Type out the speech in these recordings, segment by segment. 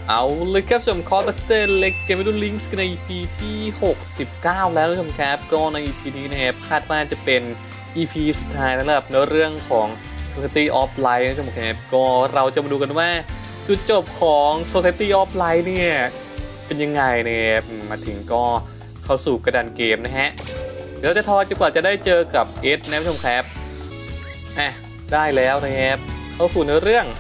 เอาเลยครับชมคอร์สเตอร์เล็กเกมไปดูลิงก์กันใน EP ที่69แล้วนะครับครับก็ใน EP นี้นะครับคาดว่าจะเป็น EP สุดท้ายสำหรับเนื้อเรื่องของ Society of Light นะครับครับก็เราจะมาดูกันว่าจุดจบของ Society of Light เนี่ยเป็นยังไงนะครับมาถึงก็เข้าสู่กระดานเกมนะฮะเดี๋ยวจะทอจนกว่าจะได้เจอกับเอสนะครับชมครับได้แล้วนะครับเข้าสู่เนื้อเรื่อง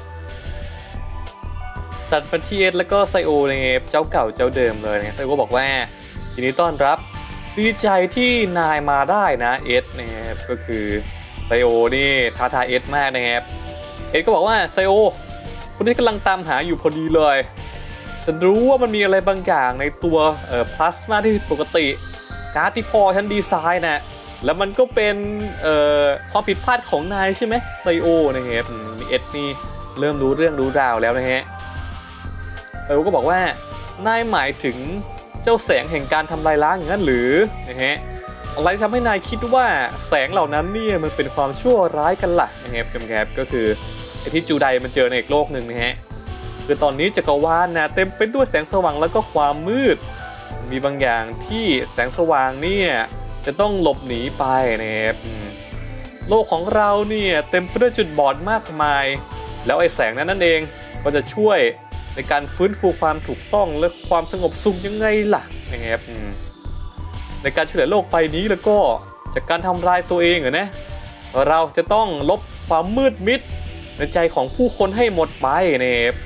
ตัดมาที่เอสแล้วก็ไซโอนะครับเจ้าเก่าเจ้าเดิมเลยนะไซโอบอกว่าทีนี้ต้อนรับดีใจที่นายมาได้นะเอสนะครับก็คือไซโอนี่ท้าทายเอสมากนะครับเอสก็บอกว่าไซโอคนที่กำลังตามหาอยู่พอดีเลยฉันรู้ว่ามันมีอะไรบางอย่างในตัวพลาสมาที่ปกติการ์ดที่พอฉันดีไซน์นะแล้วมันก็เป็นความผิดพลาดของนายใช่ไหมไซโอนะครับมีเอสนี่เริ่มรู้เรื่องรู้ราวแล้วนะฮะไซโอก็บอกว่านายหมายถึงเจ้าแสงแห่งการทำลายล้างอย่างนั้นหรือนะฮะอะไรทำให้นายคิดว่าแสงเหล่านั้นเนี่ยมันเป็นความชั่วร้ายกันล่ะนะครับครับก็คือไอที่จูไดมันเจอในอีกโลกหนึ่งนะฮะคือตอนนี้จักรวาลนะเต็มไปด้วยแสงสว่างแล้วก็ความมืดมีบางอย่างที่แสงสว่างเนี่ยจะต้องหลบหนีไปนะครับโลกของเราเนี่ยเต็มไปด้วยจุดบอดมากมายแล้วไอ้แสงนั้นนั่นเองก็จะช่วยในการฟื้นฟูความถูกต้องและความสงบสุขยังไงล่ะนะครับในการช่วยเหลือโลกใบนี้แล้วก็จากการทำลายตัวเองนะเราจะต้องลบความมืดมิดในใจของผู้คนให้หมดไปนะครับ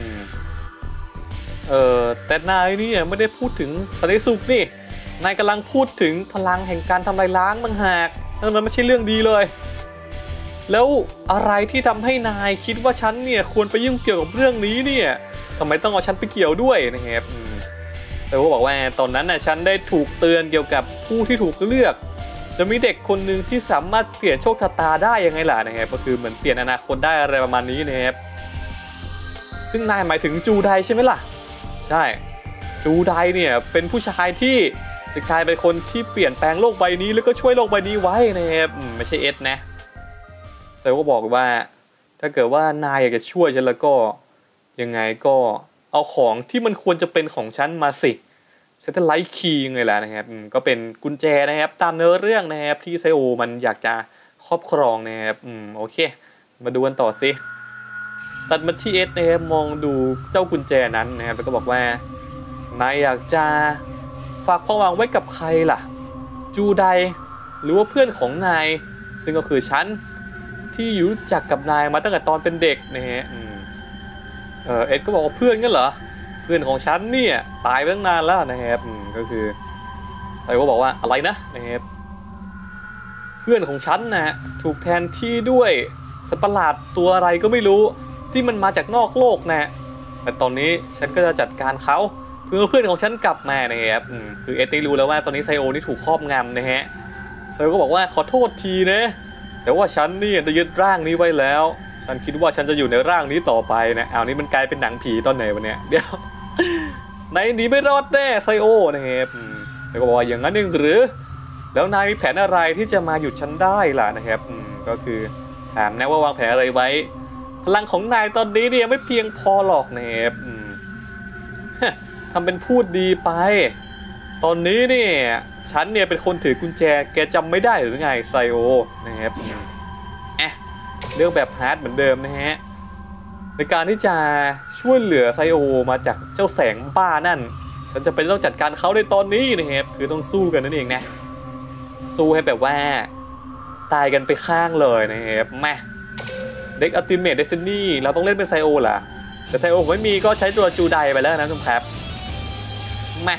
แต่นายนี่ไม่ได้พูดถึงสันติสุขนี่นายกำลังพูดถึงพลังแห่งการทำลายล้างต่างหากนั่นไม่ใช่เรื่องดีเลยแล้วอะไรที่ทำให้นายคิดว่าฉันเนี่ยควรไปยุ่งเกี่ยวกับเรื่องนี้เนี่ยทำไมต้องเอาฉันไปเกี่ยวด้วยนะครับแต่ว่าบอกว่าตอนนั้นน่ะฉันได้ถูกเตือนเกี่ยวกับผู้ที่ถูกเลือกจะมีเด็กคนหนึ่งที่สามารถเปลี่ยนโชคชะตาได้ยังไงล่ะนะครับก็คือเหมือนเปลี่ยนอนาคตได้อะไรประมาณนี้นะครับซึ่งนายหมายถึงจูไดใช่ไหมล่ะใช่จูไดเนี่ยเป็นผู้ชายที่จะกลายเป็นคนที่เปลี่ยนแปลงโลกใบนี้แล้วก็ช่วยโลกใบนี้ไว้นะครับไม่ใช่เอสนะเซลก็บอกว่าถ้าเกิดว่านายอยากจะช่วยฉันแล้วก็ยังไงก็เอาของที่มันควรจะเป็นของฉันมาสิเซตไลท์คีย์ยังไงล่ะนะครับก็เป็นกุญแจนะครับตามเนื้อเรื่องนะครับที่ไซโอมันอยากจะครอบครองนะครับโอเคมาดูกันต่อสิตัดมาที่เอสนะครับมองดูเจ้ากุญแจนั้นนะครับแล้วก็บอกว่านายอยากจะฝากความหวังไว้กับใครล่ะจูไดหรือว่าเพื่อนของนายซึ่งก็คือฉันที่อยู่จักกับนายมาตั้งแต่ตอนเป็นเด็กนะฮะเอ็ดก็บอกว่าเพื่อนกันเหรอเพื่อนของฉันเนี่ยตายไปตั้งนานแล้วนะครับก็คือไซโอบอกว่าอะไรนะนะครับเพื่อนของฉันนะฮะถูกแทนที่ด้วยสัตว์ประหลาดตัวอะไรก็ไม่รู้ที่มันมาจากนอกโลกนะแต่ตอนนี้ฉันก็จะจัดการเขาเพื่อเพื่อนของฉันกลับมานะครับคือเอ็ดได้รู้แล้วว่าตอนนี้ไซโอนี่ถูกครอบงำนะฮะไซโอก็บอกว่าขอโทษทีนะแต่ว่าฉันนี่ได้ยึดร่างนี้ไว้แล้วฉันคิดว่าฉันจะอยู่ในร่างนี้ต่อไปนะนี่มันกลายเป็นหนังผีตอนไหนวะเนี่ยเดี๋ยวไหนหนีไม่รอดแน่ไซโอนะครับแล้วก็บอกว่าอย่างนั้นเองหรือแล้วนายมีแผนอะไรที่จะมาหยุดฉันได้ล่ะนะครับก็คือถามนะว่าวางแผนอะไรไว้พลังของนายตอนนี้เนี่ยไม่เพียงพอหรอกนะครับทำเป็นพูดดีไปตอนนี้เนี่ยฉันเนี่ยเป็นคนถือกุญแจแกจำไม่ได้หรือไงไซโอนะครับเรื่องแบบฮาร์ดเหมือนเดิมนะฮะในการที่จะช่วยเหลือไซโอมาจากเจ้าแสงบ้านั่นฉันจะเป็นต้องจัดการเขาในตอนนี้นะครับคือต้องสู้กันนั่นเองนะสู้ให้แบบว่าตายกันไปข้างเลยนะครับแม่เด็กอัลติเมทเดซินี่เราต้องเล่นเป็นไซโอล่ะแต่ไซโอผมไม่มีก็ใช้ตัวจูไดไปแล้วนะทุกครับแม่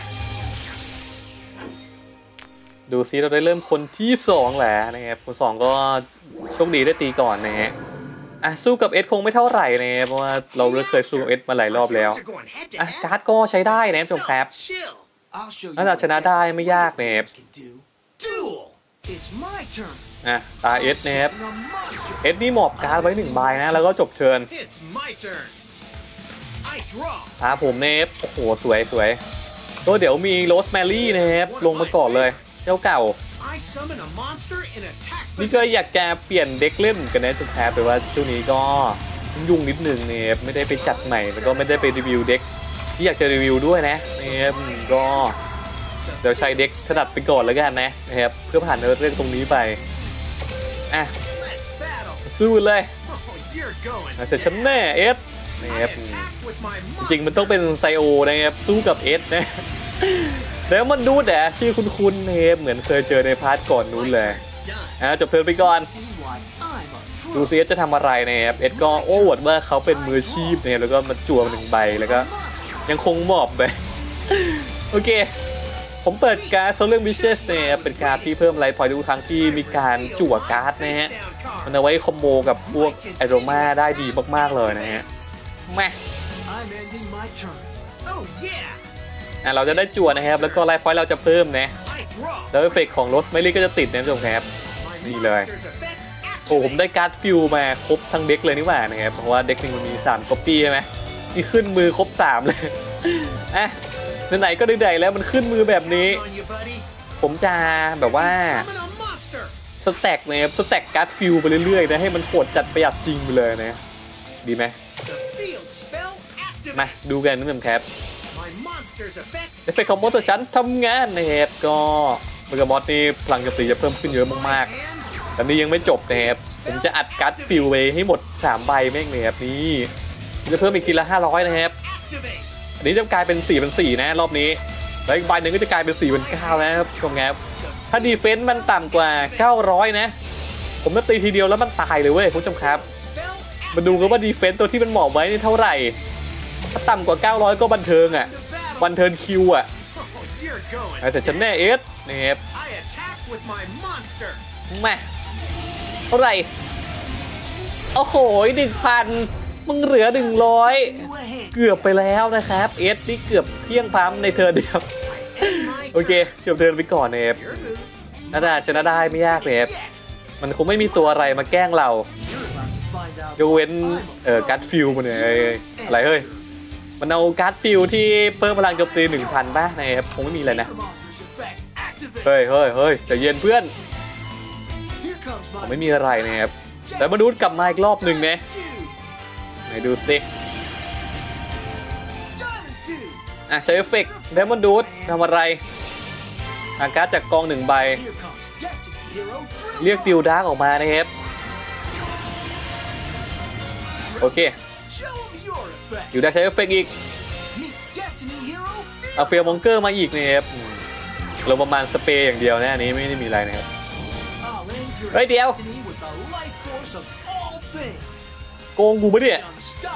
ดูซิเราได้เริ่มคนที่2แล้วนะครับคน2ก็โชคดีได้ตีก่อนนะฮะสู้กับเอสคงไม่เท่าไหร่นะเพราะว่าเราเคยสู้กับเอสมาหลายรอบแล้วการ์ดก็ใช้ได้นะทุกครับน่าจะชนะได้ไม่ยากนะครับตาเอสนะครับเอสนี่หมอบการ์ดไว้1ใบนะแล้วก็จบเทิร์นผมนะครับโอ้โหสวยก็เดี๋ยวมีโรสแมรี่นะครับลงมาก่อนเลยเจ้าเก่านี่ก็อยากจะเปลี่ยนเด็กเล่นกันนะทุกครับแต่ว่าช่วงนี้ก็ยุ่งนิดนึงเนี่ยไม่ได้ไปจัดใหม่แล้วก็ไม่ได้ไปรีวิวเด็กที่อยากจะรีวิวด้วยนะนะครับก็เดี๋ยวใช้เด็กถนัดไปก่อนแล้วกันนะครับเพื่อผ่านเรื่องตรงนี้ไปอ่ะสู้เลยแต่ฉันแน่เอสนะครับจริงมันต้องเป็นไซโอนะครับสู้กับเอสนะแล้วมันดูแต่ชื่อคุ้นๆนะครับเหมือนเคยเจอในพาร์ทก่อนนู้นเลยจบเทิร์นไปก่อนดูซิเอสจะทำอะไรนะครับเอสก็โอ้อวดว่าเขาเป็นมืออาชีพเนี่ยแล้วก็มาจั่วมา1 ใบแล้วก็ยังคงหมอบไปโอเคผมเปิดการ์ดโซเลียมวิเชสเนี่ยเป็นการ์ดที่เพิ่มไลท์พอยต์ทุกครั้งที่มีการจั่วการ์ดนะฮะมันเอาไว้คอมโบกับพวกไอโรมาได้ดีมากๆเลยนะฮะแม่เราจะได้จั่วนะครับแล้วก็ไลท์พอยต์เราจะเพิ่มนะแล้วเอฟเฟกต์ของโรสแมรี่ก็จะติดนะทุกท่านครับนี่เลยโอ้ผมได้การ์ดฟิลมาครบทั้งเด็กเลยนี่หว่านะครับเพราะว่าเด็กหนึ่งมันมี3 copy ใช่ไหมนี่ขึ้นมือครบ3เลยอ่ะไหนๆก็ได้แล้วมันขึ้นมือแบบนี้ผมจะแบบว่าสแต็กนะครับสแต็กการ์ดฟิลไปเรื่อยๆนะให้มันโหดจัดประหยัดจริงไปเลยนะดีไหมมาดูกันนะครับเอฟเฟกต์ของมอนสเตอร์ชั้นทำงานนะครับก็เมกามอสนี่พลังโจมตีจะเพิ่มขึ้นเยอะมากๆแต่นี่ยังไม่จบนะครับผมจะอัดการ์ดฟิลไว้ให้หมด3 ใบแม่งนะครับนี่จะเพิ่มอีกทีละ500นะครับอันนี้จะกลายเป็น4,400นะรอบนี้แล้วอีกใบหนึ่งก็จะกลายเป็น4,900นะครับตรงนี้ถ้าดีเฟนซ์มันต่ำกว่า900นะผมจะตีทีเดียวแล้วมันตายเลยเว้ยคุณผู้ชมครับมาดูกันว่าดีเฟนซ์ตัวที่มันเหมาะไว้นี่เท่าไหร่ถ้าต่ำกว่า900ก็บันเทิงอ่ะบันเทิงคิวอ่ะแต่ฉันแน่เอสนะครับมาเท่าไหร่โอ้โห1,000มึงเหลือ100เกือบไปแล้วนะครับเอสนี่เกือบเที่ยงพร้ำในเทิร์นเดียวโอเคจบเทิร์นไปก่อนนะครับน่าจะชนะได้ไม่ยากเลยครับมันคงไม่มีตัวอะไรมาแกล้งเรายกเว้นการ์ดฟิลมันเนี่ยอะไรเฮ้ยมันเอาการ์ดฟิลที่เพิ่มพลังโจมตี 1,000 ป่ะนะครับคงไม่มีอะไรนะเฮ้ยใจเย็นเพื่อนไม่มีอะไรนะครับแต่มาดูกลับมาอีกรอบหนึ่งนะไหนดูสิใช้เอฟเฟกต์เดมอนดูดทำอะไรการ์ดจากกอง1 ใบเรียกติวดาร์กออกมานะครับโอเคอยู่ได้ใช้เอฟเฟกต์อีกเอาเฟียร์มองเกอร์มาอีกนะครับเราประมาณสเปรย์อย่างเดียวนะอันนี้ไม่ได้มีอะไรนะครับเฮ้ยเดี๋ยวโกงกูปะเนี่ย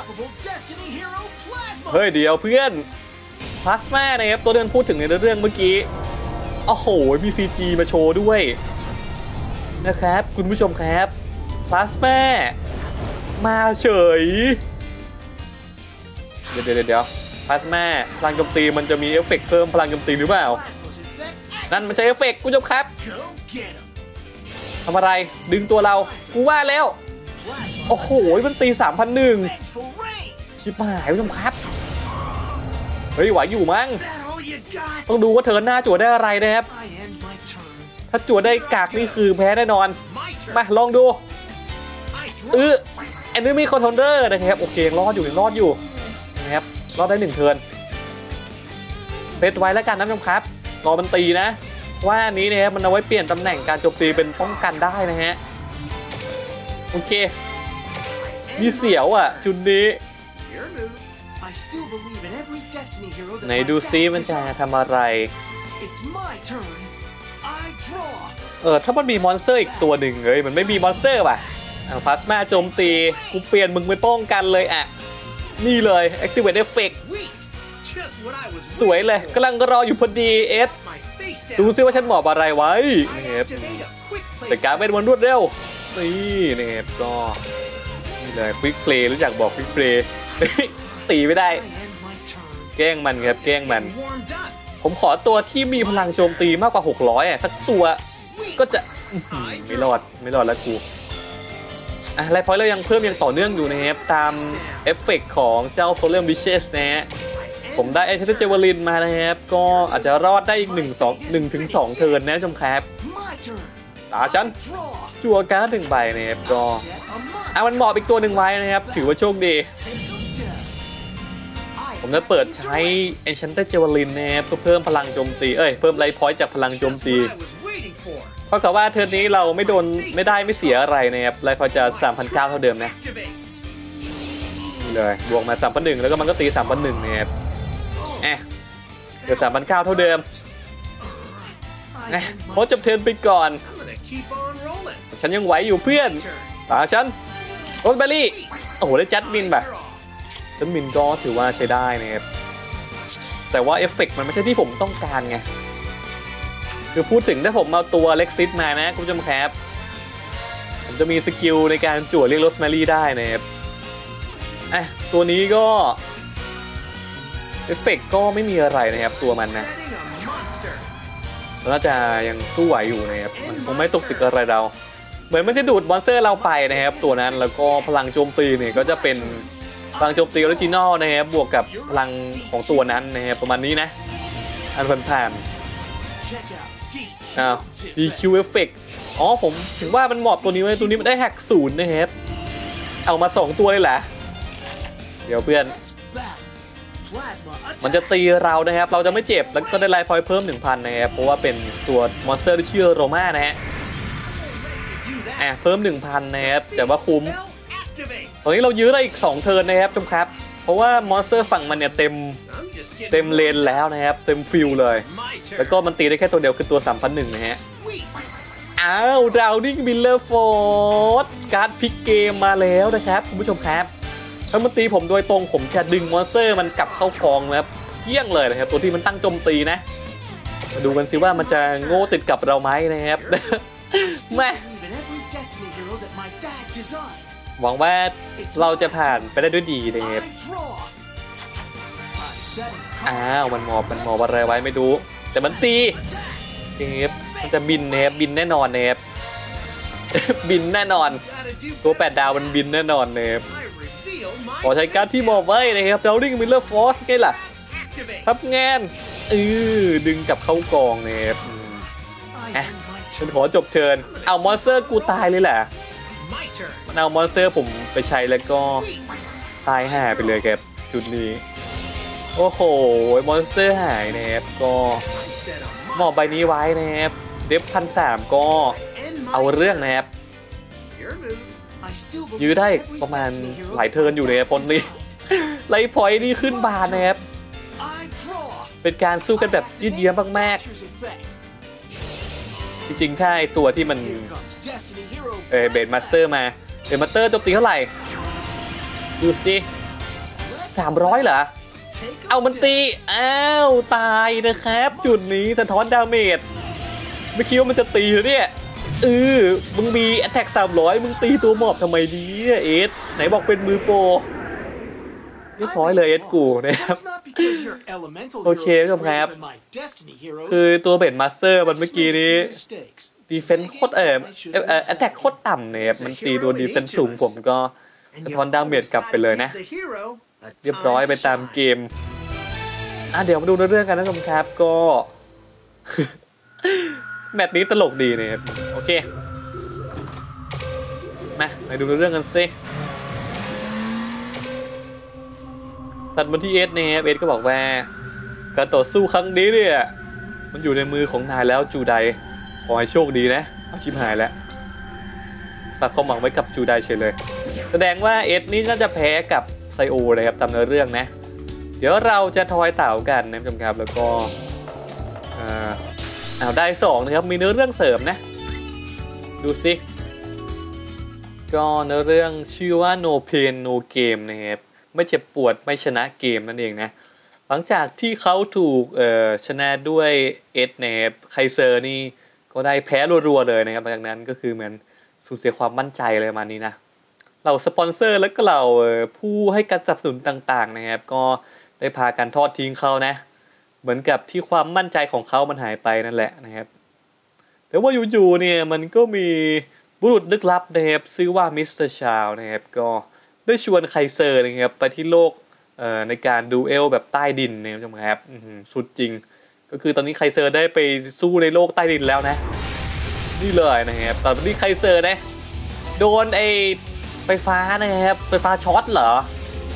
เฮ้ยเดี๋ยวเพื่อนพลาสมานะครับตัวเดินพูดถึงในเรื่องเมื่อกี้โอ้โหมี CG มาโชว์ด้วยนะครับคุณผู้ชมครับพลาสมามาเฉยเดี๋ยวพลาสมาพลังโจมตีมันจะมีเอฟเฟกต์เพิ่มพลังโจมตีหรือเปล่านั่นมันใช้เอฟเฟกต์คุณผู้ชมครับทำอะไรดึงตัวเรากูว่าแล้วโอ้โหมันตี 3,001ชิบหายคุณผู้ชมครับเฮ้ยไหวอยู่มั้งต้องดูว่าเธอหน้าจั่วได้อะไรนะครับถ้าจั่วได้กากนี่คือแพ้แน่นอนมาลองดูแอนนิมี่คอนโทรลเลอร์นะครับโอเคยังรอดอยู่นะครับรอดได้1 เทิร์นเซตไว้แล้วกันนะผู้ชมครับรอมันตีนะว่าอันนี้นะครับมันเอาไว้เปลี่ยนตำแหน่งการโจมตีเป็นป้องกันได้นะฮะโอเคมีเสียวอ่ะจุดนี้ไหนดูซิมันจะทำอะไรถ้ามันมีมอนสเตอร์อีกตัวหนึ่งเลยมันไม่มีมอนสเตอร์ป่ะพลาสมาโจมตีกูเปลี่ยนมึงเป็นป้องกันเลยอ่ะนี่เลย Activate Effect สวยเลยกำลังรออยู่พอดีเอสดูซิว่าฉันเหมาะอะไรไว้นะครับแต่การเป็นวันรวดเร็วนี่นะครับก็นี่เลย Quick Play รู้จักบอก Quick Play ตีไม่ได้แกล้งมันครับแกล้งมันผมขอตัวที่มีพลังโจมตีมากกว่า600สักตัวก็จะไม่รอดแล้วกูไลฟ์พอยต์เรายังเพิ่มยังต่อเนื่องอยู่นะครับตามเอฟเฟกต์ของเจ้าโซเลียมวิเชสนะฮะผมได้เอเชนเจวลินมานะครับก็อาจจะรอดได้อีก1 ถึง 2 เทิร์นนะชมครับตาฉันจั่วการ์ด1 ใบนะครับก็มันเหมาะอีกตัว1 ไว้นะครับถือว่าโชคดีผมจะเปิดใช้ Enchanted Javelin นะครับเพื่อเพิ่มพลังโจมตีเพิ่มไลฟ์พอยต์จากพลังโจมตีเพราะกับว่าเทิร์นนี้เราไม่เสียอะไรนะครับไลฟ์พอยต์จะ 3,900 เท่าเดิมนะเลยบวกมา 3,100 แล้วก็มันก็ตี 3,100 นะครับเดี๋ยว 3,900 เท่าเดิมขอจบเทิร์นไปก่อนฉันยังไหวอยู่เพื่อนตาฉันโรสแบรี่โอ้โหได้จัดมินแบบจัดมินก็ถือว่าใช้ได้นะครับแต่ว่าเอฟเฟกต์มันไม่ใช่ที่ผมต้องการไงคือพูดถึงถ้าผมเอาตัวเล็กซิสมานะคุณผู้ชมครับผมจะมีสกิลในการจั่วเรียกโรสแมรี่ได้นะครับตัวนี้ก็เอฟเฟกต์ก็ไม่มีอะไรนะครับตัวมันนะน่าจะยังสู้ไหวอยู่นะครับมันคงไม่ตกติดอะไรเราเหมือนมันจะดูดมอนสเตอร์เราไปนะครับตัวนั้นแล้วก็พลังโจมตีเนี่ยก็จะเป็นพลังโจมตีออริจินอลนะครับบวกกับพลังของตัวนั้นนะครับประมาณนี้นะอันผ่านDQ Effect ผมถึงว่ามันเหมาะตัวนี้ไว้ตัวนี้มันได้แฮก0นะครับเอามา2ตัวเลยแหละเดี๋ยวเพื่อนมันจะตีเรานะครับเราจะไม่เจ็บแล้วก็ได้ไลฟ์พอยต์เพิ่ม 1,000 นะครับเพราะว่าเป็นตัวมอนสเตอร์ที่ชื่อโรม่านะฮะเพิ่ม 1,000 นะครับแต่ว่าคุ้มตอนนี้เรายื้อได้อีก2เทิร์นนะครับชมครับเพราะว่ามอนสเตอร์ฝั่งมันเนี่ยเต็มเลนแล้วนะครับเต็มฟิลเลยแล้วก็มันตีได้แค่ตัวเดียวคือตัว 3,100 นะฮะดาวนิ่งบิลเลอร์โฟร์ดการ์ดพลิกเกมมาแล้วนะครับคุณผู้ชมครับถ้ามันตีผมโดยตรงผมจะดึงมอนสเตอร์มันกลับเข้ากองนะครับเกี้ยงเลยนะครับตัวที่มันตั้งโจมตีนะมาดูกันสิว่ามันจะโง่ติดกับเราไหมนะครับแม่หวังว่าเราจะผ่านไปได้ด้วยดีนะครับมันมอบอะไรไว้ไม่รู้แต่มันตีนะครับมันจะบินนะครับบินแน่นอนนะครับบินแน่นอนตัว8 ดาวมันบินแน่นอนนะครับขอใช้การที่มอบไว้นะครับดาวนิ่งมิลเลอร์ฟอร์สไงล่ะทับงานดึงกลับเข้ากองนะครับฉันขอจบเทิร์นเอามอนสเตอร์กูตายเลยแหละมันเอามอนสเตอร์ผมไปใช้แล้วก็ตายห่าไปเลยครับจุดนี้โอ้โหมอนสเตอร์หายนะครับก็มอบใบนี้ไว้นะครับเดฟ1,300ก็เอาเรื่องนะครับยื้อได้ประมาณหลายเทิร์นอยู่ในพลนี้ไลฟ์พอยต์นี่ขึ้นบานนะครับเป็นการสู้กันแบบยืดเยื้อมากๆจริงๆถ้าไอตัวที่มันเบดมาสเตอร์มาเบดมาสเตอร์โจมตีเท่าไหร่ดูสิ300เหรอเอามันตีตายนะครับจุดนี้สะท้อนดาเมจไม่คิดว่ามันจะตีหรือเนี่ยมึงมีแอตแทก300มึงตีตัวหมอบทำไมดีเอสไหนบอกเป็นมือโปรเรียบร้อยเลยเอสกูนะครับโอเคผู้ชมครับคือตัวเบดมาสเตอร์มันเมื่อกี้นี้ดีเฟนส์โคตรแอตแทกโคตรต่ำเนี่ยมันตีตัวดีเฟนส์สูงผมก็สะท้อนดาเมจกลับไปเลยนะเรียบร้อยไปตามเกมเดี๋ยวมาดูเรื่องกันนะครับก็แมตช์นี้ตลกดีเนี่ยโอเคมาดูเรื่องกันซิตัดมาที่เอสเนี่ยเอสก็บอกว่าการต่อสู้ครั้งนี้เนี่ยมันอยู่ในมือของนายแล้วจูไดขอให้โชคดีนะเอาชิบหายแล้วฝากความหวังไว้กับจูไดเฉยเลยแสดงว่าเอสนี่น่าจะแพ้กับไซโอนะครับตามเรื่องนะเดี๋ยวเราจะทอยเต่ากันนะคุณผู้ชมครับแล้วก็ได้2นะครับมีเนื้อเรื่องเสริมนะดูสิก็เนื้อเรื่องชื่อว่า No Pain No Game นะครับไม่เจ็บปวดไม่ชนะเกมนั่นเองนะหลังจากที่เขาถูกชนะด้วยเอสนะครับไคเซอร์นี่ก็ได้แพ้รัวๆเลยนะครับหลังจากนั้นก็คือเหมือนสูญเสียความมั่นใจเลยมานี้นะเราสปอนเซอร์แล้วก็เราผู้ให้การสนับสนุนต่างๆนะครับก็ได้พากันทอดทิ้งเขานะเหมือนกับที่ความมั่นใจของเขามันหายไปนั่นแหละนะครับแต่ว่าอยู่ๆเนี่ยมันก็มีบุรุษลึกลับนะครับชื่อว่ามิสเตอร์ชาวนะครับก็ได้ชวนไคเซอร์นะครับไปที่โลกในการดูเอลแบบใต้ดินนะครับสุดจริงก็คือตอนนี้ไคเซอร์ได้ไปสู้ในโลกใต้ดินแล้วนะนี่เลยนะครับตอนนี้ไคเซอร์นะโดนไฟฟ้านะครับไฟฟ้าช็อตเหรอ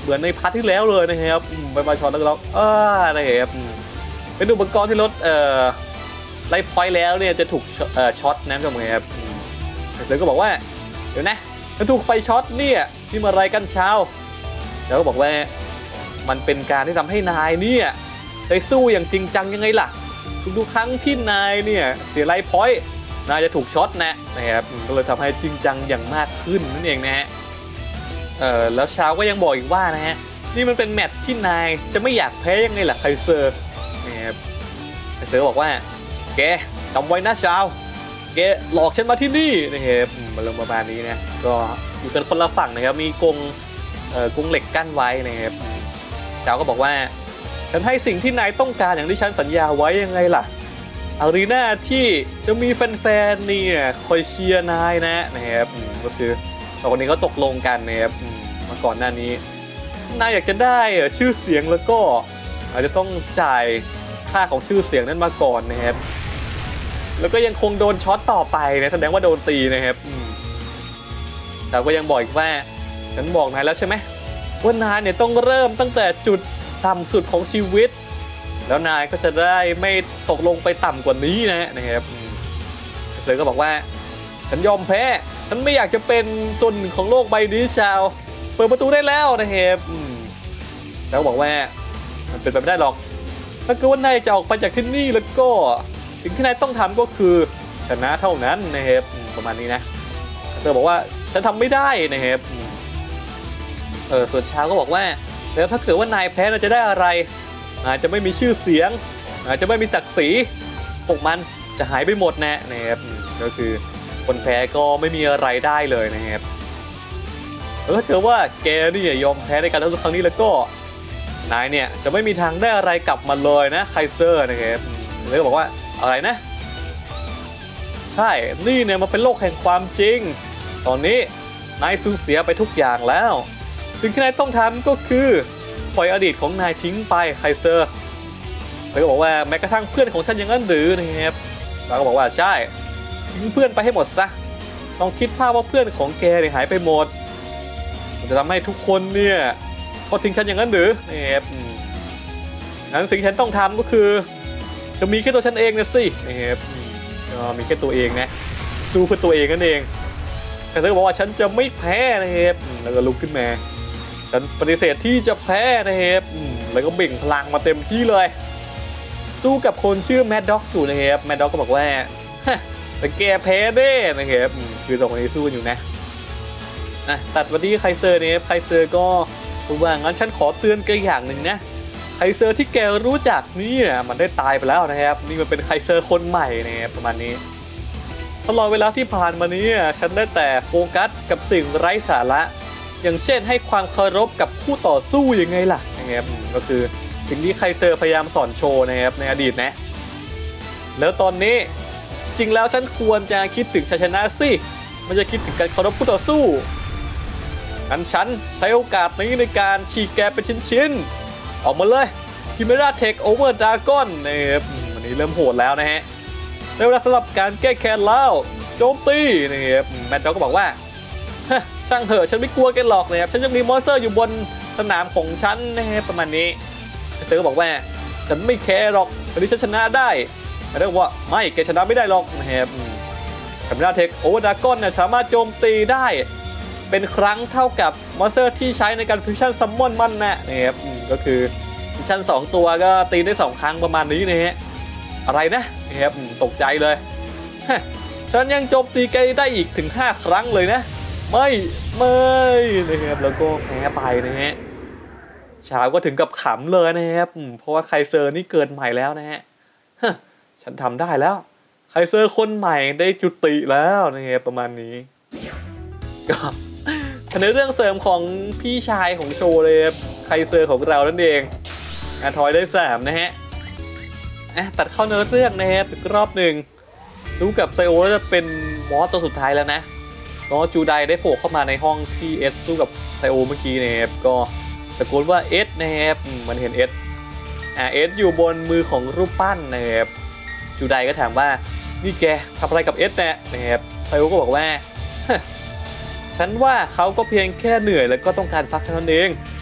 เหมือนในพาร์ทที่แล้วเลยนะครับไปมาช็อตแล้วก็นะครับเป็นอุปกรณ์ที่ลดไลฟ์พอยต์แล้วเนี่ยจะถูกช็อตนะทุกคนครับแล้วก็บอกว่าเดี๋ยวนะถ้าถูกไฟช็อตเนี่ยที่มาอะไรกันเช้าแล้วก็บอกว่ามันเป็นการที่ทำให้นายเนี่ยได้สู้อย่างจริงจังยังไงล่ะทุกครั้งที่นายเนี่ยเสียไลฟ์พอยต์นายจะถูกช็อตนะครับก็เลยทำให้จริงจังอย่างมากขึ้นนั่นเองนะฮะแล้วเช้าก็ยังบอกอีกว่านะฮะนี่มันเป็นแมตช์ที่นายจะไม่อยากแพ้ยังไงล่ะไคเซอร์นะครับไคเซอร์บอกว่าแกจำไว้นะเช้าแกหลอกฉันมาที่นี่นะครับมาลงประมาณนี้นะก็อยู่กันคนละฝั่งนะครับมีกรงเหล็กกั้นไว้นะครับเช้าก็บอกว่าฉันให้สิ่งที่นายต้องการอย่างที่ฉันสัญญาไว้ยังไงล่ะอารีนาที่จะมีแฟนๆนี่คอยเชียร์นายนะครับก็คือตอนนี้ก็ตกลงกันนะครับมาก่อนหน้านี้นายอยากจะได้ชื่อเสียงแล้วก็อาจจะต้องจ่ายค่าของชื่อเสียงนั้นมาก่อนนะครับแล้วก็ยังคงโดนช็อตต่อไปนะแสดงว่าโดนตีนะครับแต่ก็ยังบอกอีกว่าฉันบอกนายแล้วใช่ไหมว่านายเนี่ยต้องเริ่มตั้งแต่จุดต่ำสุดของชีวิตแล้วนายก็จะได้ไม่ตกลงไปต่ำกว่านี้นะครับเซอร์ก็บอกว่าฉันยอมแพ้ฉันไม่อยากจะเป็นส่วนหนึ่งของโลกใบนี้ชาวเปิดประตูได้แล้วนะครับแล้วบอกว่ามันเป็นไปไม่ได้หรอกถ้าเกิดว่านายจะออกไปจากที่นี่แล้วก็สิ่งที่นายต้องทำก็คือชนะเท่านั้นนะครับประมาณนี้นะเซอร์บอกว่าฉันทำไม่ได้นะครับส่วนเช้าก็บอกว่าแล้วถ้าเกิดว่านายแพ้นายจะได้อะไรอาจจะไม่มีชื่อเสียงอาจจะไม่มีศักดิ์ศรีพวกมันจะหายไปหมดนะครับก็คือคนแพ้ก็ไม่มีอะไรได้เลยนะครับแล้วถ้าเกิดว่าแกนี่ยอมแพ้ในการต่อสู้ครั้งนี้แล้วก็นายเนี่ยจะไม่มีทางได้อะไรกลับมาเลยนะไคเซอร์นะครับเลยบอกว่าอะไรนะใช่นี่เนี่ยมันเป็นโลกแห่งความจริงตอนนี้นายสูญเสียไปทุกอย่างแล้วสิ่งที่นายต้องทำก็คือปล่อยอดีตของนายทิ้งไปไคเซอร์แล้วก็บอกว่าแม้กระทั่งเพื่อนของฉันอย่างนั้นหรือนะครับแล้วก็บอกว่าใช่ทิ้งเพื่อนไปให้หมดซะลองคิดภาพว่าเพื่อนของแกเนี่ยหายไปหมดมันจะทำให้ทุกคนเนี่ยพอทิ้งฉันอย่างนั้นหรือนะครับงั้นสิ่งที่ฉันต้องทำก็คือจะมีแค่ตัวฉันเองนะสินะครับมีแค่ตัวเองนะสู้เพื่อตัวเองนั่นเองแต่เธอบอกว่าฉันจะไม่แพ้นะครับแล้วก็ลุกขึ้นมาฉันปฏิเสธที่จะแพ้นะครับแล้วก็เบ่งพลังมาเต็มที่เลยสู้กับคนชื่อแมดด็อกอยู่นะครับแมดด็อกก็บอกว่าแต่แกแพ้แน่นะครับคือสองคนนี้สู้กันอยู่นะตัดมาที่ไคเซอร์เนี่ยไคเซอร์ก็บอกว่างั้นฉันขอเตือนแกอย่างหนึ่งนะไคเซอร์ที่แกรู้จักนี่มันได้ตายไปแล้วนะครับนี่มันเป็นไคเซอร์คนใหม่นะครับประมาณนี้ตลอดเวลาที่ผ่านมานี้ฉันได้แต่โฟกัสกับสิ่งไร้สาระอย่างเช่นให้ความเคารพกับคู่ต่อสู้ยังไงล่ะนะครับก็คือสิ่งที่ไคเซอร์พยายามสอนโชว์นะครับในอดีตนะแล้วตอนนี้จริงแล้วฉันควรจะคิดถึงชัยชนะสิไม่จะคิดถึงการเคารพคู่ต่อสู้งั้นฉันใช้โอกาสนี้ในการฉีกแกเป็นชิ้นๆออกมาเลยคิเมราเทคโอเวอร์ดราก้อนนะครับวันนี้เริ่มโหดแล้วนะฮะได้เวลาสำหรับการแก้แค้นแล้วโจมตีนะครับแมดด็อกก็บอกว่าช่างเถอะฉันไม่กลัวแกหรอกนะครับฉันจะมีมอนสเตอร์อยู่บนสนามของฉันนะฮะประมาณนี้เธอก็บอกว่าฉันไม่แคร์หรอกวันนี้ฉันชนะได้แต่บอกว่าไม่แกชนะไม่ได้หรอกนะครับคิเมราเทคโอเวอร์ดราก้อนสามารถโจมตีได้เป็นครั้งเท่ากับมอนสเตอร์ที่ใช้ในการฟิวชั่นซัมมอนมันนะครับก็คือฟิวชั่น2ตัวก็ตีได้2ครั้งประมาณนี้นะฮะอะไรนะครับตกใจเลยฉันยังโจมตีแกได้อีกถึง5ครั้งเลยนะไม่นะครับแล้วก็แพ้ไปนะฮะชาวก็ถึงกับขำเลยนะครับเพราะว่าไคเซอร์นี่เกิดใหม่แล้วนะฮะฉันทำได้แล้วไคเซอร์คนใหม่ได้จุติแล้วนะครับประมาณนี้ก็ในเรื่องเสริมของพี่ชายของโชว์เลยไคเซอร์ของเรานั่นเองทอยได้3นะฮะตัดเข้าเนื้อเรื่องนะครับอีกรอบหนึ่งสู้กับไซโอแล้วจะเป็นมอสตัวสุดท้ายแล้วนะก็จูไดได้โผล่เข้ามาในห้องที่เอสสู้กับไซโอเมื่อกี้นะครับก็ตะโกนว่าเอสนะครับมันเห็นเอสอยู่บนมือของรูปปั้นนะครับจูไดก็ถามว่านี่แกทำอะไรกับเอสนะครับไซโอก็บอกว่าฉันว่าเขาก็เพียงแค่เหนื่อยแล้วก็ต้องการพักเท่านั้นเอง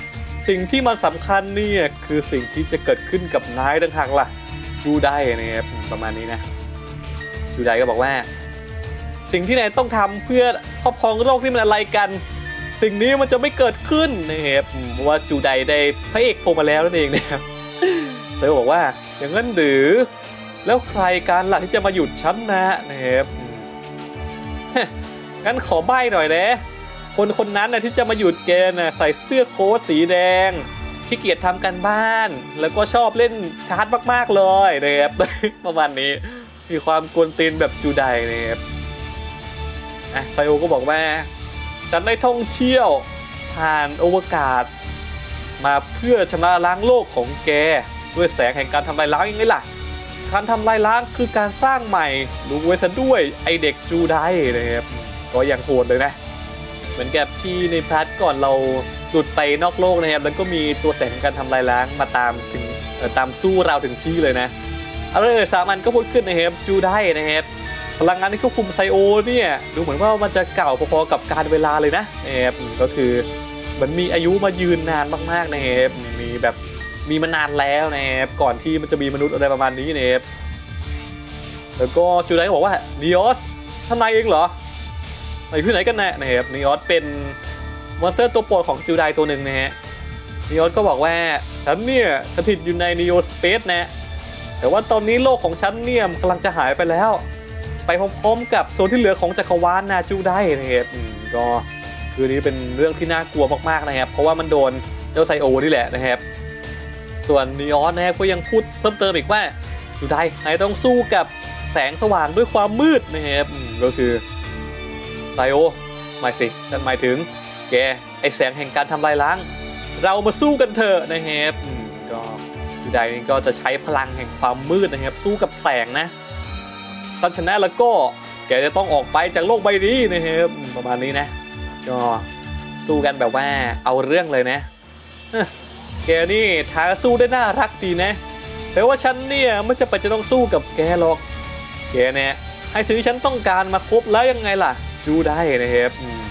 สิ่งที่มันสำคัญเนี่ยคือสิ่งที่จะเกิดขึ้นกับนายต่างหากล่ะจูไดนะครับประมาณนี้นะจูไดก็บอกว่าสิ่งที่นายต้องทำเพื่อครอบครองโลกที่มันอะไรกันสิ่งนี้มันจะไม่เกิดขึ้นนะครับเพราะว่าจูไดได้พระเอกโผล่มาแล้วนั่นเองนะครับเซอร์บอกว่าอย่างนั้นหรือแล้วใครกันล่ะที่จะมาหยุดฉันนะครับงั้นขอใบ้หน่อยนะคนนั้นนะที่จะมาหยุดแกนะใส่เสื้อโค้ทสีแดงขี้เกียจทำกันบ้านแล้วก็ชอบเล่นการ์ดมากๆเลยนะครับประมาณนี้มีความกวนตีนแบบจูไดนะครับไซโอก็บอกว่าฉันได้ท่องเที่ยวผ่านอวกาศมาเพื่อชำระล้างโลกของแกด้วยแสงแห่งการทำลายล้างยังไงล่ะการทำลายล้างคือการสร้างใหม่รู้ไว้ซะด้วยไอเด็กจูไดนะครับก็ยังโหดเลยนะเหมือนกับที่ในพาร์ทก่อนเราหลุดไปนอกโลกนะครับแล้วก็มีตัวแสงการทำลายล้างมาตามสู้เราถึงที่เลยนะเอาเลยสามัญก็พูดขึ้นนะครับจูไดนะครับพลังงานที่ควบคุมไซโอเนี่ยดูเหมือนว่ามันจะเก่าพอๆกับการเวลาเลยนะครับก็คือมันมีอายุมายืนนานมากๆนะครับมีมานานแล้วนะครับก่อนที่มันจะมีมนุษย์อะไรประมาณนี้นะครับแล้วก็จูไดก็บอกว่านีออสทำไมเองเหรออยู่ที่ไหนกันนะครับนีออสเป็นมอนสเตอร์ตัวโปรดของจูไดตัวหนึ่งนะฮะนีออสก็บอกว่าฉันเนี่ยสถิตอยู่ในนีโอสเปซนะแต่ว่าตอนนี้โลกของฉันเนี่ยกำลังจะหายไปแล้วไปพร้อมๆกับโซนที่เหลือของจักรวาลนาจูไดนะครับก็คือนี้เป็นเรื่องที่น่ากลัวมากๆนะครับเพราะว่ามันโดนเจ้าไซโอนี่แหละนะครับส่วนนีออสนะครับก็ยังพูดเพิ่มเติมอีกว่าจูไดนายต้องสู้กับแสงสว่างด้วยความมืดนะครับก็คือไซโอไม่สิฉันหมายถึงแกไอแสงแห่งการทำลายล้างเรามาสู้กันเถอะนะครับก็จูไดนี่ก็จะใช้พลังแห่งความมืดนะครับสู้กับแสงนะถ้าชนะแล้วก็แกจะต้องออกไปจากโลกใบนี้นะครับประมาณนี้นะก็สู้กันแบบว่าเอาเรื่องเลยนะแกนี่ท้าสู้ได้น่ารักดีนะแต่ว่าฉันเนี่ยไม่จำเป็นจะต้องสู้กับแกหรอกแกเนี่ยให้สิ่งที่ฉันต้องการมาครบแล้วยังไงล่ะดูได้นะครับ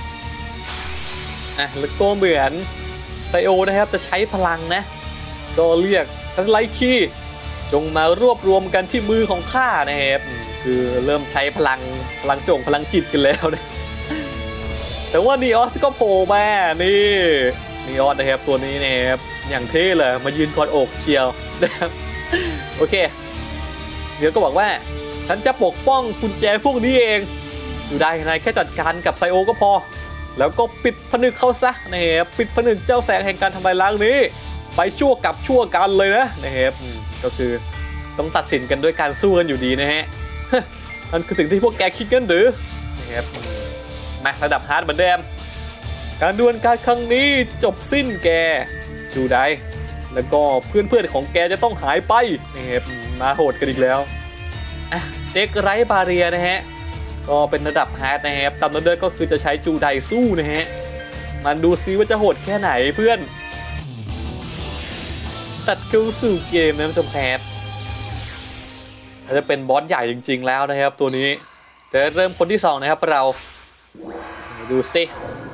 แล้วก็เหมือนไซโอนะครับจะใช้พลังนะก็เรียกซันไลคีจงมารวบรวมกันที่มือของข้านะครับคือเริ่มใช้พลังพลังจิตกันแล้วนะแต่ว่านีออสก็โผล่มานี่นีออสนะครับตัวนี้นะครับอย่างเท่เลยมายืนกอดอกเชียวนะครับโอเคเดี๋ยวก็บอกว่าฉันจะปกป้องกุญแจพวกนี้เองอยู่ได้นายแค่จัดการกับไซโอก็พอแล้วก็ปิดผนึกเขาซะนะครับปิดผนึกเจ้าแสงแห่งการทำลายล้างนี้ไปชั่วกันเลยนะครับก็คือต้องตัดสินกันด้วยการสู้กันอยู่ดีนะฮะนั่นคือสิ่งที่พวกแกคิดกันหรือนะครับมาระดับฮาร์ดเหมือนเดิมการดวลการครั้งนี้จบสิ้นแกจูไดแล้วก็เพื่อนของแกจะต้องหายไปนะครับมาโหดกันอีกแล้วเด็กไร้บาเรียนะฮะก็เป็นระดับฮาร์ดนะครับตามนั้นก็คือจะใช้จูไดสู้นะฮะมันดูซิว่าจะโหดแค่ไหนเพื่อนตัดคิวสู่เกมนะท่านผู้ชมครับจะเป็นบอสใหญ่จริงๆแล้วนะครับตัวนี้แต่เริ่มคนที่2นะครับเราดูสิ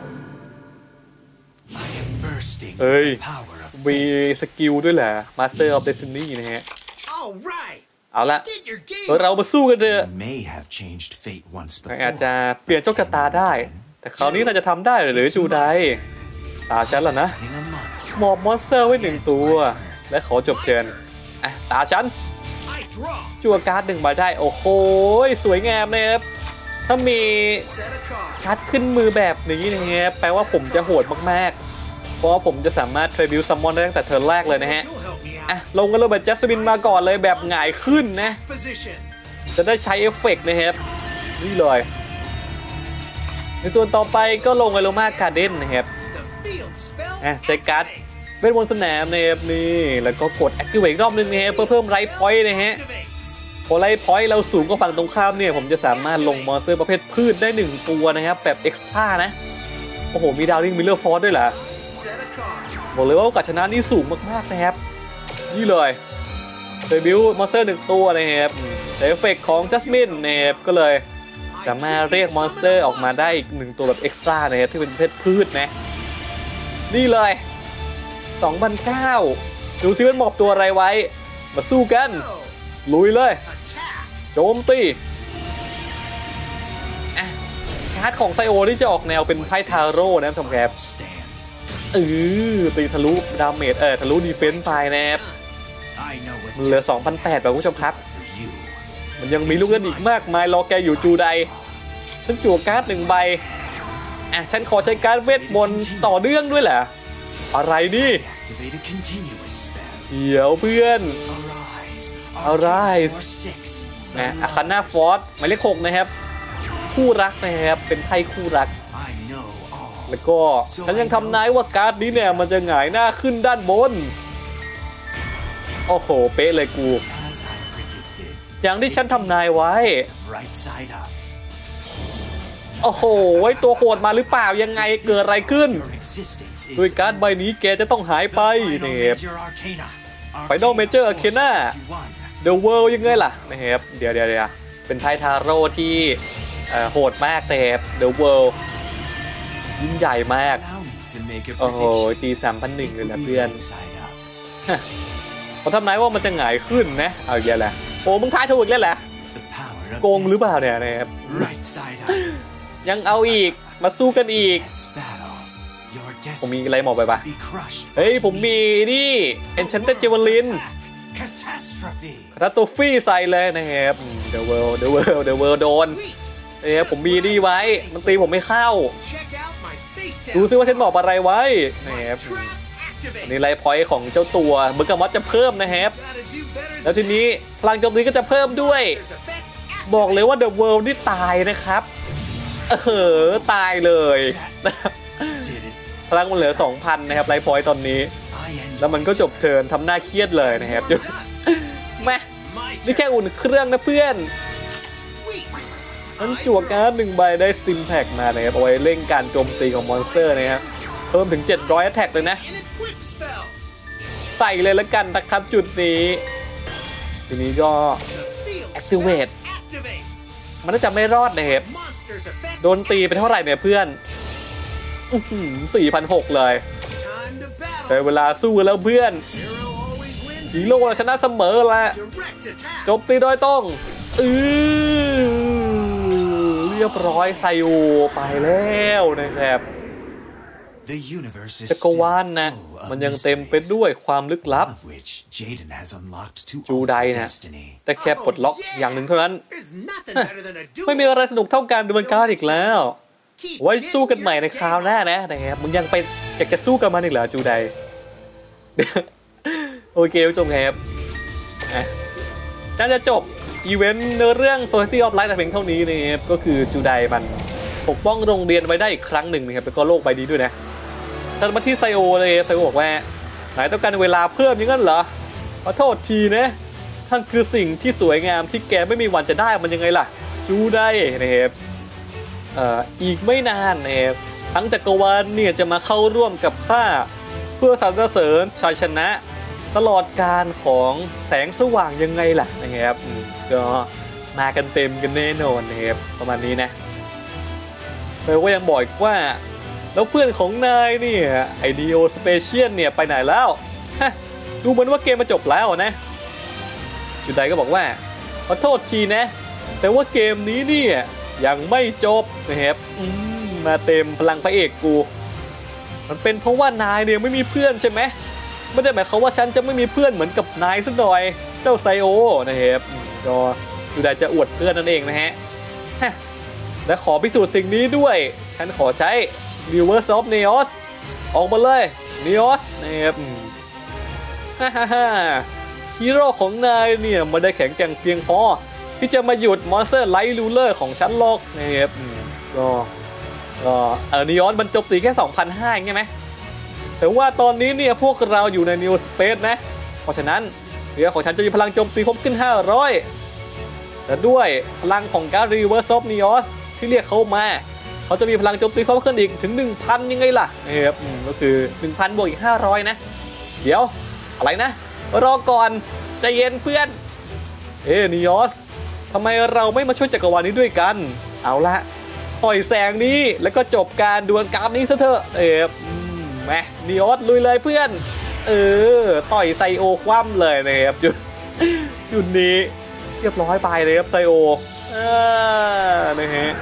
เฮ้ยมีสกิลด้วยแหละ Master of Destiny นะฮะเอาละเรามาสู้กันเถอะอาจจะเปลี่ยนโชคชะตาได้แต่คราวนี้เราจะทำได้หรือจูไดตาฉันล่ะนะมอบมอนสเตอร์ไว้1ตัวและขอจบเทิร์นตาฉันจั่วการ์ด1ใบได้โอ้โหสวยงามนะครับถ้ามีการ์ดขึ้นมือแบบนี้นะครับแปลว่าผมจะโหดมากๆเพราะว่าผมจะสามารถ Tribute Summon ได้ตั้งแต่เทิร์นแรกเลยนะฮะลงกันเลยแบบจัสมินมาก่อนเลยแบบหงายขึ้นนะจะได้ใช้เอฟเฟกต์นะครับนี่เลยในส่วนต่อไปก็ลงไอโรมาการ์เด้นนะครับใช้การ์ดเวทมนต์สนามนะครับนี่แล้วก็กด Activate รอบนึงนะฮะเพื่อเพิ่มไลท์พอยต์นะฮะพอไลท์พอยต์เราสูงกว่าฝั่งตรงข้ามเนี่ยผมจะสามารถลงมอนสเตอร์ประเภทพืชได้1ตัวนะครับแบบเอ็กซ์ตร้านะโอ้โหมีดาวริงมิลเลอร์ฟอร์สด้วยเหรอบอกเลยว่าโอกาสชนะนี่สูงมากๆนะครับนี่เลยเดบิวต์มอนสเตอร์1ตัวนะครับแต่เอฟเฟกต์ของจัสมินนะครับก็เลยสามารถเรียกมอนสเตอร์ออกมาได้อีก1ตัวแบบเอ็กซ์ตร้านะครับที่เป็นประเภทพืชนะนี่เลย 2,009ดูซิมันมอบตัวอะไรไว้มาสู้กันลุยเลยโจมตีการ์ดของไซโอที่จะออกแนวเป็นไพ่ทาโร่นะท่านผู้ชมครับตีทะลุดาเมจทะลุดีเฟนส์ไปนะครับมันเหลือ 2,800 แบบคุณผู้ชมครับมันยังมีลูกเล่นอีกมากมายรอแกอยู่จูไดฉันจั่วการ์ด1 ใบฉันขอใช้การ์ดเวทมนต์ต่อเนื่องด้วยแหละอะไรนี่เดี๋ยวเพื่อน Arise อาคาน่าฟอร์สหมายเลข 6นะครับคู่รักนะครับเป็นไพ่คู่รักแล้วก็ฉันยังทำนายว่าการ์ดนี้เนี่ยมันจะหงายหน้าขึ้นด้านบนโอ้โหเป๊ะเลยกูอย่างที่ฉันทำนายไว้โอ้โหตัวโหดมาหรือเปล่ายังไงเกิดอะไรขึ้นด้วยการ์ดใบนี้แกจะต้องหายไปนะครับFinal Major Arcana The World ยังไงล่ะนะครับเดี๋ยวเป็นไพ่ทาโร่ที่โหดมากแต่The World ยิ่งใหญ่มากโอ้โหตี 3,100 เลยนะเพื่อนเขาทำนายว่ามันจะหงายขึ้นนะเอาอย่างไรโอ้มึงทายถูกแล้วแหละโกงหรือเปล่าเนี่ยนะครับยังเอาอีกมาสู้กันอีกผมมีอะไรหมอบไปปะเฮ้ยผมมีนี่ Enchanted Javelin Catastrophe ใส่เลยนะครับ The World โดนผมมีนี่ไว้มันตีผมไม่เข้าดูซิว่าฉันบอกอะไรไว้นะครับนี่ไลฟ์พอยต์ของเจ้าตัวเบอร์กามอสจะเพิ่มนะครับแล้วทีนี้พลังโจมตีก็จะเพิ่มด้วยบอกเลยว่า The World นี่ตายนะครับตายเลยพลังมันเหลือ 2,000 นะครับไลฟ์พอยต์ตอนนี้แล้วมันก็จบเทิร์นทำหน้าเครียดเลยนะครับแม่นี่แค่อุ่นเครื่องนะเพื่อนมันจั่วการ์ด1 ใบได้สติมแพ็กมานะครับเอาไว้เร่งการโจมตีของมอนสเตอร์นะครับเพิ่มถึง700 แท็กเลยนะใส่เลยแล้วกันนะครับจุดนี้ทีนี้ก็ Activate มันน่าจะไม่รอดนะครับโดนตีไปเท่าไหร่เนี่ยเพื่อน4,600 เลยแต่เวลาสู้แล้วเพื่อนฮีโร่ชนะเสมอแหละโจมตีโดยต้องเรียบร้อยไซโอไปแล้วนะครับจักรวาลนะมันยังเต็มไปด้วยความลึกลับจูไดนะแต่แค่ปลดล็อกอย่างหนึ่งเท่านั้นไม่มีอะไรสนุกเท่าการดวลการ์ดอีกแล้วไว้สู้กันใหม่ในคราวหน้านะครับมึงยังไปอยากจะสู้กับมันอีกเหรอจูไดโอเคผู้ชมครับน่าจะจบอีเวนต์ในเรื่อง Society of Light แต่เพียงเท่านี้นะครับก็คือจูไดมันปกป้องโรงเรียนไว้ได้อีกครั้งหนึ่งนะครับแล้วก็โลกใบนี้ด้วยนะแต่มาที่ไซโอเลยไซโอบอกว่าไหนต้องการเวลาเพิ่มอย่างนั้นเหรอขอโทษทีนะท่านคือสิ่งที่สวยงามที่แกไม่มีวันจะได้มันยังไงล่ะจูไดนะครับอีกไม่นานนะครับทั้งจักรวาลเนี่ยจะมาเข้าร่วมกับข้าเพื่อสรรเสริญชัยชนะตลอดการของแสงสว่างยังไงล่ะนะครับก็มากันเต็มกันแน่นอนนะครับประมาณนี้นะเธอก็ยังบอกว่าแล้วเพื่อนของนายเนี่ยไอเดียสเปเชียลเนี่ยไปไหนแล้วดูเหมือนว่าเกมมาจบแล้วนะจุดใดก็บอกว่าขอโทษทีนะแต่ว่าเกมนี้เนี่ยยังไม่จบนะครับมาเต็มพลังพระเอกกูมันเป็นเพราะว่านายเนี่ยไม่มีเพื่อนใช่ไหมไม่ได้หมายความว่าฉันจะไม่มีเพื่อนเหมือนกับนายสักหน่อยเจ้าไซโอนะครับก็จุดใดจะอวดเพื่อนนั่นเองนะฮะและขอพิสูจน์สิ่งนี้ด้วยฉันขอใช้ Reverse of Neos ออกมาเลย Neos นะครับฮีโร่ของนายเนี่ยไม่ได้แข็งแกร่งเพียงพอที่จะมาหยุดมอนสเตอร์ไลท์รูเลอร์ของฉันหรอกนะครับก็Neos มันจบตีแค่ 2,500 ใช่ไหมแต่ว่าตอนนี้เนี่ยพวกเราอยู่ใน New Space นะเพราะฉะนั้นเรือของฉันจะมีพลังโจมตีเพิ่มขึ้น 500แต่ด้วยพลังของการ Reverse of Neos ที่เรียกเขามาเขาจะมีพลังโจมตีเพิ่มขึ้นอีกถึง 1,000 ยังไงล่ะนะครับก็คือ 1,000 บวกอีก 500นะเดี๋ยวอะไรนะรอก่อนใจเย็นเพื่อนNeos ทำไมเราไม่มาช่วยจักรวาลนี้ด้วยกันเอาละปล่อยแสงนี้แล้วก็จบการดวลการนี้ซะเถอะแม่Neosลุยเลยเพื่อนต่อยไซโอคว่ำเลยนะครับจุดนี้เรียบร้อยไปเลยครับไซโอนะฮะ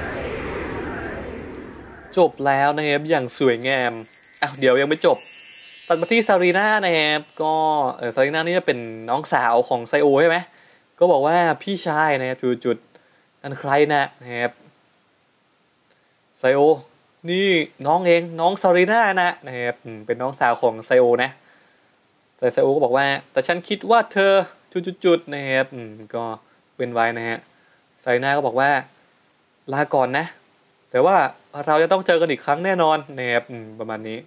จบแล้วนะครับอย่างสวยงามเดี๋ยวยังไม่จบตัดมาที่ซารีนานะครับก็ซารีนานี่จะเป็นน้องสาวของไซโอใช่ไหมก็บอกว่าพี่ชายนะครับจุดนั่นใครนะครับไซโอนี่น้องเองน้องซารีนานะครับเป็นน้องสาวของไซโอนะไซโอก็บอกว่าแต่ฉันคิดว่าเธอจุดนะครับก็เป็นไว้นะฮะไซรีนาก็บอกว่าลาก่อนนะแต่ว่าเราจะต้องเจอกันอีกครั้งแน่นอนนะครับประมาณนี้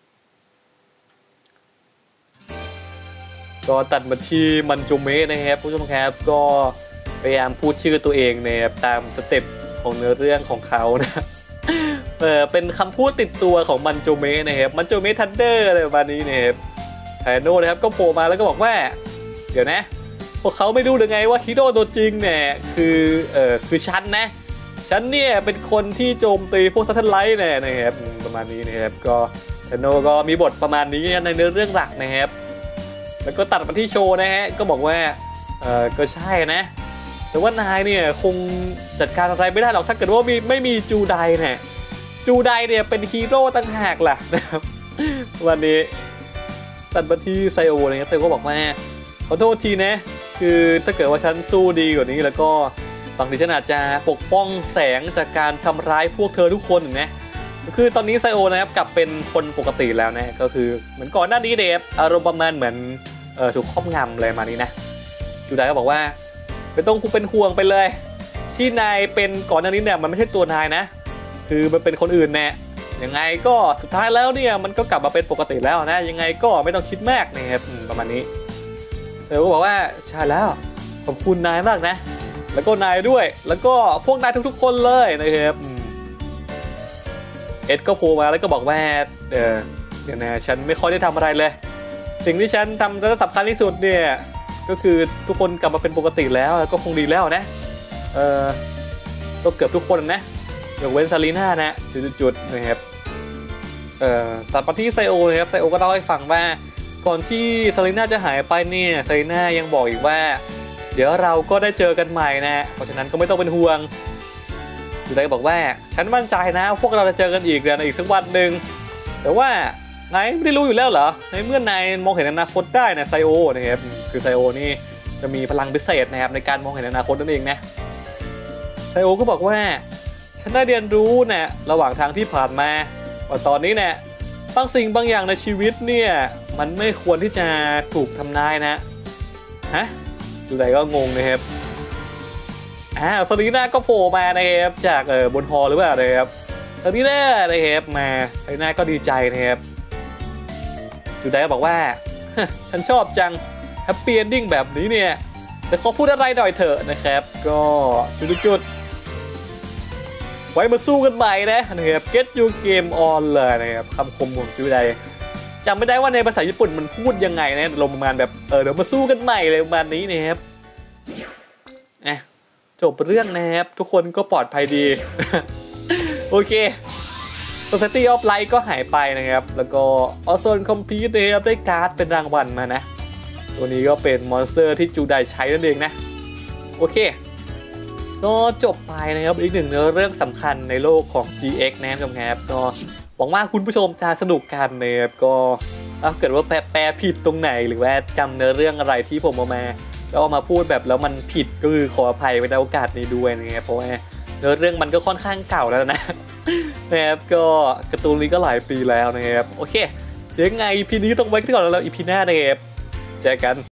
ก็ตัดมาที่มันจูเมะนะครับผู้ชมครับก็พยายามพูดชื่อตัวเองนะครับตามสเต็ปของเนื้อเรื่องของเขานะเป็นคำพูดติดตัวของมันจูเมะนะครับมันจูเมะทันเดอร์อะไรประมาณนี้นะครับไทโน่นะครับก็โผล่มาแล้วก็บอกว่าเดี๋ยวนะพวกเขาไม่รู้หรือไงว่าฮิโร่ตัวจริงเนี่ยคือฉันนะฉันเนี่ยเป็นคนที่โจมตีพวกซัตเทอร์ไลท์นะครับประมาณนี้นะครับก็ไทโน่ก็มีบทประมาณนี้ในเนื้อเรื่องหลักนะครับแล้วก็ตัดมาที่โชว์นะฮะก็บอกว่าก็ใช่นะแต่ว่านายเนี่ยคงจัดการอะไรไม่ได้หรอกถ้าเกิดว่าไม่มีจูไดเนี่ยจูไดเนี่ยเป็นฮีโร่ต่างหากล่ะนะครับวันนี้ตัดมาที่ไซโอนะครับไซโอก็บอกว่าขอโทษทีนะคือถ้าเกิดว่าฉันสู้ดีกว่านี้แล้วก็บางทีฉันอาจจะปกป้องแสงจากการทำร้ายพวกเธอทุกคนนะคือตอนนี้ไซโอนะครับกลับเป็นคนปกติแล้วนะก็คือเหมือนก่อนหน้านี้เดฟอารมณ์ประมาณเหมือนถูกครอบงำเลยมานี้นะจูไดก็บอกว่าไม่ต้องเป็นห่วงไปเลยที่นายเป็นก่อนหน้านี้เนี่ยมันไม่ใช่ตัวนายนะคือมันเป็นคนอื่นแน่ยังไงก็สุดท้ายแล้วเนี่ยมันก็กลับมาเป็นปกติแล้วนะยังไงก็ไม่ต้องคิดมากนะครับประมาณนี้ไซโอก็บอกว่าใช่แล้วขอบคุณนายมากนะแล้วก็นายด้วยแล้วก็พวกนายทุกๆคนเลยนะครับเอ็ดก็โผล่มาแล้วก็บอกว่าเดี๋ยวนะฉันไม่ค่อยได้ทำอะไรเลยสิ่งที่ฉันทำจะสำคัญที่สุดเนี่ยก็คือทุกคนกลับมาเป็นปกติแล้วก็คงดีแล้วนะก็เกือบทุกคนนะยกเว้นซารีน่านะจุดนะครับตัดมาที่ไซโอนะครับไซโอก็เล่าให้ฟังว่าก่อนที่ซารีน่าจะหายไปเนี่ยซารีน่ายังบอกอีกว่าเดี๋ยวเราก็ได้เจอกันใหม่นะเพราะฉะนั้นก็ไม่ต้องเป็นห่วงจูไดบอกว่าฉันมั่นใจนะพวกเราจะเจอกันอีกในอีกสักวันหนึ่งแต่ว่านายไม่ได้รู้อยู่แล้วเหรอในเมื่อนายมองเห็นอนาคตได้นะไซโอนะครับคือไซโอนี่จะมีพลังพิเศษนะครับในการมองเห็นอนาคตนั่นเองนะไซโอก็บอกว่าฉันได้เรียนรู้นะระหว่างทางที่ผ่านมาว่าตอนนี้เนี่ยบางสิ่งบางอย่างในชีวิตเนี่ยมันไม่ควรที่จะถูกทำนายนะฮะจูไดก็งงนะครับซารีน่าก็โผล่มานะครับจากบนฮอหรือเปล่านะครับซารีน่านะครับมาซารีน่าก็ดีใจนะครับจูไดก็บอกว่าฉันชอบจังแฮปปี้เอนดิ้งแบบนี้เนี่ยแต่ขอพูดอะไรหน่อยเถอะนะครับก็จุดไว้มาสู้กันใหม่นะครับ Get your game on เลยนะครับคำคมของจูไดจำไม่ได้ว่าในภาษาญี่ปุ่นมันพูดยังไงนะลงประมาณแบบเดี๋ยวมาสู้กันใหม่เลยประมาณนี้นะครับจบเรื่องนะครับทุกคนก็ปลอดภัยดี โอเค Society of Light ก็หายไปนะครับแล้วก็ Awesome Complete นะครับได้การ์ดเป็นรางวัลมานะตัวนี้ก็เป็นมอนสเตอร์ที่จูไดใช้นั่นเองนะโอเคก็จบไปนะครับอีกหนึ่งเนื้อเรื่องสำคัญในโลกของ GX นะครับก็หวังว่าคุณผู้ชมจะสนุกกันนะครับก็ถ้าเกิดว่าแปลผิดตรงไหนหรือว่าจำเนื้อเรื่องอะไรที่ผมเอามาแล้วมาพูดแบบแล้วมันผิดก็คือขออภัยในโอกาสนี้ด้วยนะครับเพราะว่าเนื้อเรื่องมันก็ค่อนข้างเก่าแล้วนะครับก็การ์ตูนนี้ก็หลายปีแล้วนะครับโอเคเดี๋ยวไง EP นี้ต้องไว้ก่อนแล้ว EP หน้านะครับเจอกัน